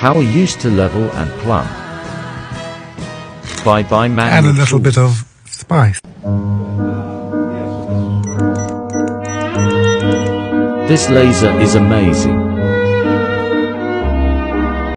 How I used to level and plumb. By manual And a little bit of spice. This laser is amazing.